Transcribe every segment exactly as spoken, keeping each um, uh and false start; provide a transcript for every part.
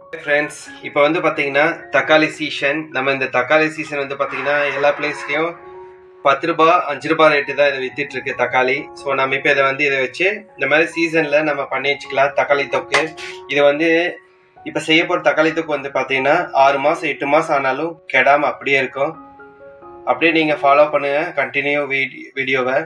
Friends, இப்போ வந்து பார்த்தீங்கன்னா தக்காளி சீசன். நம்ம இந்த தக்காளி சீசன் வந்து பார்த்தீங்கன்னா எல்லா பிளேஸ்லையும் பத்து ரூபா அஞ்சு ரூபா ரேட்டு தான் இதை வித்துட்டு இருக்கு தக்காளி. ஸோ நம்ம இப்போ இதை வந்து இதை வச்சு இந்த மாதிரி சீசனில் நம்ம பண்ணி வச்சுக்கலாம் தக்காளி தொக்கு. இதை வந்து இப்போ செய்ய போகிற தக்காளி தொக்கு வந்து பார்த்தீங்கன்னா ஆறு மாதம் எட்டு மாதம் ஆனாலும் கெடாமல் அப்படியே இருக்கும். அப்படியே நீங்கள் ஃபாலோ பண்ணுங்க கண்டினியூ வீடி வீடியோவை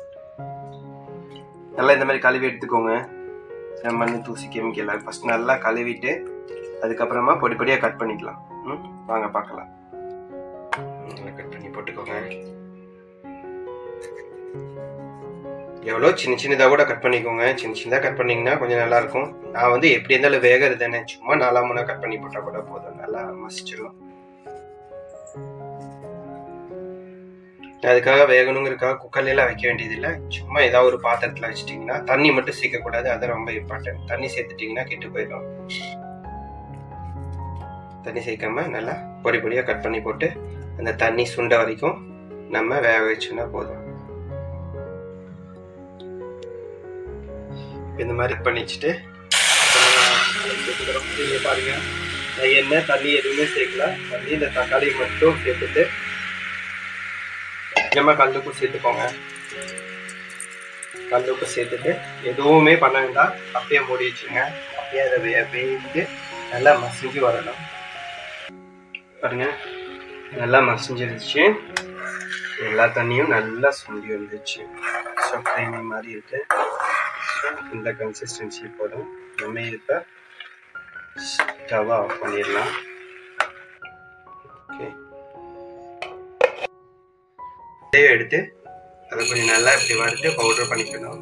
நல்லா இந்த மாதிரி கழுவி எடுத்துக்கோங்க. மண் தூசி கெமிக்கல் ஃபர்ஸ்ட் நல்லா கழுவிட்டு அதுக்கப்புறமா பொடி பொடியாக கட் பண்ணிக்கலாம். ம் வாங்க பார்க்கலாம். நல்லா கட் பண்ணி போட்டுக்கோங்க. எவ்வளோ சின்ன சின்னதாக கூட கட் பண்ணிக்கோங்க. சின்ன சின்னதாக கட் பண்ணிங்கன்னா கொஞ்சம் நல்லாயிருக்கும். நான் வந்து எப்படி இருந்தாலும் வேகிறது தானே, சும்மா நாலா மூணா கட் பண்ணி போட்டால் கூட போதும், நல்லா மசிச்சிடும். அதுக்காக வேகணுங்கிறதுக்காக குக்கர்லாம் வைக்க வேண்டியதில்லை. சும்மா ஏதாவது ஒரு பாத்திரத்தில் வச்சுட்டிங்கன்னா தண்ணி மட்டும் சேர்க்கக்கூடாது, அது ரொம்ப இம்பார்ட்டன்ட். தண்ணி சேர்த்துட்டிங்கன்னா கெட்டு போயிடும். தண்ணி சேர்க்காம நல்லா பொடி பொடியாக கட் பண்ணி போட்டு அந்த தண்ணி சுண்ட வரைக்கும் நம்ம வேக வச்சோன்னா போதும். இந்த மாதிரி கட் பண்ணி வச்சுட்டு பாருங்க, எண்ணெய் தண்ணி எதுவுமே சேர்க்கல. தண்ணி இந்த தக்காளி மட்டும் சேர்த்துட்டு நம்ம கல்லுப்பு சேர்த்துக்கோங்க. கல்லுப்பு சேர்த்துட்டு எதுவுமே பண்ண வேண்டாம், அப்படியே மூடி வச்சுங்க. அப்படியே அதை வே வேந்து நல்லா மசிஞ்சு வரணும். பாருங்க, நல்லா மசிஞ்சிருச்சு. எல்லா தண்ணியும் நல்லா சுண்டி வந்துச்சு. ஸோ க்ரீமி மாதிரி இருக்கு. இந்த கன்சிஸ்டன்சி போதும். நம்ம இப்போ ஸ்டவ் ஆஃப் பண்ணிடலாம். ஓகே, எடுத்து அதை கொஞ்சம் நல்லா இப்படி வறுத்து பவுடர் பண்ணிக்கணும்.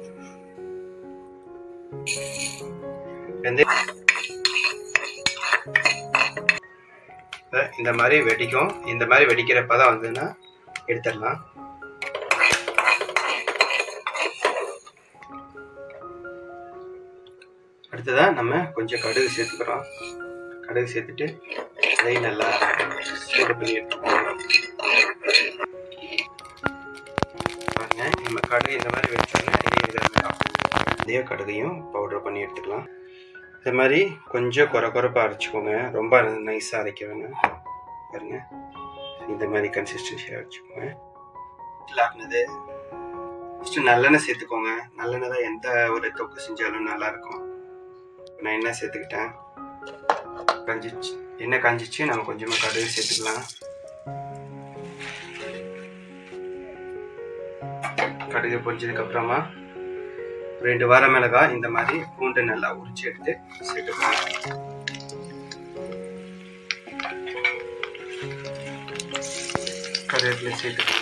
இந்த மாதிரி வெடிக்கும். இந்த மாதிரி வெடிக்கிறப்ப தான் வந்துன்னா எடுத்துடலாம். அடுத்ததான் நம்ம கொஞ்சம் கடுகு சேர்த்துக்கிறோம். கடுகு சேர்த்துட்டு அதையும் நல்லா சூடு பண்ணி எடுத்துக்கோங்க. பாருங்க, நம்ம கடுகு இந்த மாதிரி வச்சோன்னா இதே கடுகையும் பவுடர் பண்ணி எடுத்துக்கலாம். இந்த மாதிரி கொஞ்சம் குறை குறைப்பாக அரைச்சிக்கோங்க, ரொம்ப நைஸாக அரைக்க வேணும். பாருங்க, இந்த மாதிரி கன்சிஸ்டன்சியாக அரைச்சிக்கோங்க. ஆக்குனது ஃபஸ்ட்டு நல்லெண்ணெய் சேர்த்துக்கோங்க. நல்லெண்ணெய் தான் எந்த ஒரு தொக்கு செஞ்சாலும் நல்லாயிருக்கும். நான் எண்ணெய் சேர்த்துக்கிட்டேன். கஞ்சிச்சு எண்ணெய் கஞ்சிச்சு நம்ம கொஞ்சமாக கடுகு சேர்த்துக்கலாம். கடுகு பொரிச்சதுக்கப்புறமா ரெண்டு வார மிளகாய் இந்த மாதிரி பூண்டு நல்லா உரிச்சு எடுத்து சேர்த்துக்கலாம். கருவேப்பிலை சேர்த்துக்கலாம்.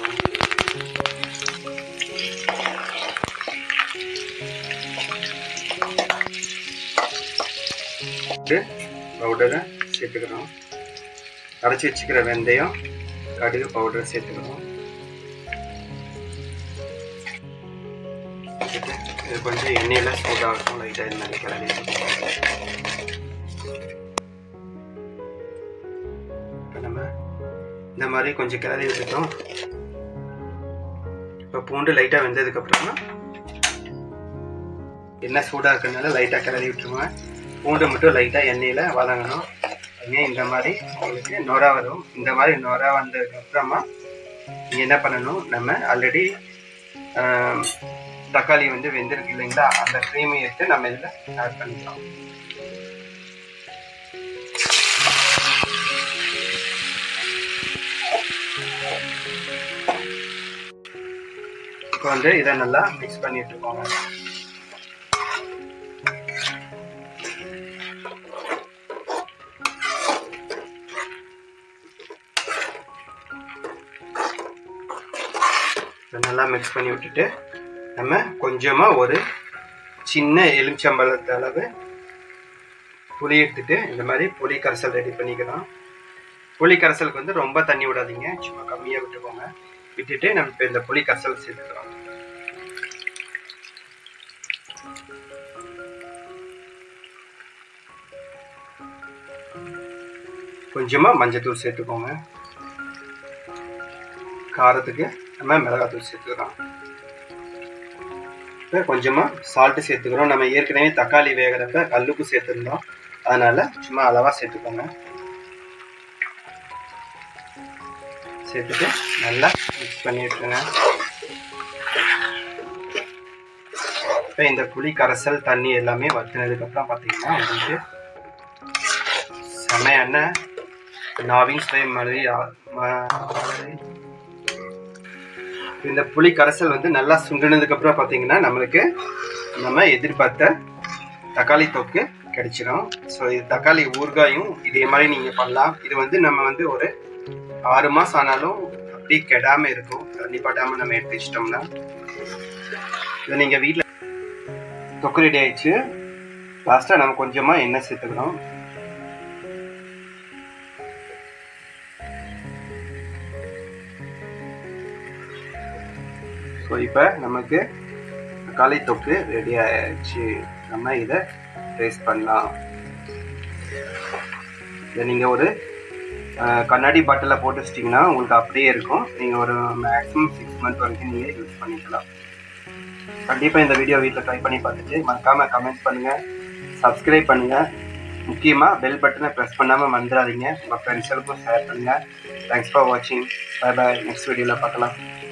பவுடரை சேர்த்துக்கிறோம். அரைச்சி வச்சுக்கிற வெந்தயம், கடுகு பவுடர் சேர்த்துக்கிறோம். இது கொஞ்சம் எண்ணெயில சூடாக இருக்கும். லைட்டாக இந்த மாதிரி கிளறி நம்ம இந்த மாதிரி கொஞ்சம் கிளறி விட்டுட்டோம். இப்போ பூண்டு லைட்டாக வெந்ததுக்கப்புறமா எண்ணெய் சூடாக இருக்கிறதுனால லைட்டாக கிளறி விட்டுருவோம். பூண்டு மட்டும் லைட்டாக எண்ணெயில் வதங்கணும். ஏன் இந்த மாதிரி உங்களுக்கு நொரா வரும். இந்த மாதிரி நொரா வந்ததுக்கப்புறமா நீங்கள் என்ன பண்ணணும், நம்ம ஆல்ரெடி தக்காளி வந்து வெந்திருக்கு இல்லைங்களா, அந்த க்ரீமை எடுத்து நம்ம இதில் ஆட் பண்ணிக்கலாம். இப்போ வந்து இதை நல்லா மிக்ஸ் பண்ணிட்டு இருக்கோங்க. நல்லா மிக்ஸ் பண்ணி விட்டுட்டு நம்ம கொஞ்சமாக ஒரு சின்ன எலுமிச்சம்பழத்து அளவு புளி எடுத்துட்டு இந்த மாதிரி புளி கரைசல் ரெடி பண்ணிக்கலாம். புளி கரைசலுக்கு வந்து ரொம்ப தண்ணி விடாதீங்க, சும்மா கம்மியாக விட்டுக்கோங்க. விட்டுட்டு நம்ம இப்போ இந்த புளி கரைசல் சேர்த்துக்கிறோம். கொஞ்சமாக மஞ்சத்தூள் சேர்த்துக்கோங்க. காரத்துக்கு நம்ம மிளகாத்தூள் சேர்த்துக்கிறோம். இப்போ கொஞ்சமாக சால்ட்டு சேர்த்துக்கிறோம். நம்ம ஏற்கனவே தக்காளி வேகிறப்ப கல்லுப்பு சேர்த்துருந்தோம், அதனால் சும்மா அளவாக சேர்த்துக்கோங்க. சேர்த்துட்டு நல்லா மிக்ஸ் பண்ணி விட்டுருங்க. இப்போ இந்த புளி கரைசல் தண்ணி எல்லாமே வற்றினதுக்கப்புறம் பார்த்தீங்கன்னா உங்களுக்கு செமையான நாவின் சுவை மாதிரி இந்த புளி கரைசல் வந்து நல்லா சுண்டினதுக்கப்புறம் பார்த்தீங்கன்னா நம்மளுக்கு நம்ம எதிர்பார்த்த தக்காளி தொக்கு கிடைச்சிடும். ஸோ இது தக்காளி ஊறுகாயும் இதே மாதிரி நீங்கள் பண்ணலாம். இது வந்து நம்ம வந்து ஒரு ஆறு மாதம் ஆனாலும் அப்படியே கெடாமல் இருக்கும். தண்ணி படாமல் நம்ம எடுத்து வச்சிட்டோம்னா இதை நீங்கள் வீட்டில் தொக்கு ரெடி ஆயிடுச்சு. லாஸ்ட்டாக நம்ம கொஞ்சமாக எண்ணெய் சேர்த்துக்கணும். ஸோ இப்போ நமக்கு தக்காளி தொக்கு ரெடி ஆயிடுச்சு. நம்ம இதை டேஸ்ட் பண்ணலாம். இதை நீங்கள் ஒரு கண்ணாடி பாட்டிலில் போட்டு வச்சிட்டிங்கன்னா உங்களுக்கு அப்படியே இருக்கும். நீங்கள் ஒரு மேக்ஸிமம் சிக்ஸ் மந்த் வரைக்கும் நீங்கள் யூஸ் பண்ணிக்கலாம். கண்டிப்பாக இந்த வீடியோ வீட்டில் ட்ரை பண்ணி பார்த்துட்டு மறக்காமல் கமெண்ட்ஸ் பண்ணுங்கள், சப்ஸ்கிரைப் பண்ணுங்கள். முக்கியமாக பெல் பட்டனை ப்ரெஸ் பண்ணாமல் மறந்துடாதீங்க. உங்கள் ஃப்ரெண்ட்ஸுக்கும் ஷேர் பண்ணுங்கள். தேங்க்ஸ் ஃபார் வாட்சிங். Bye bye. நெக்ஸ்ட் வீடியோவில் பார்க்கலாம்.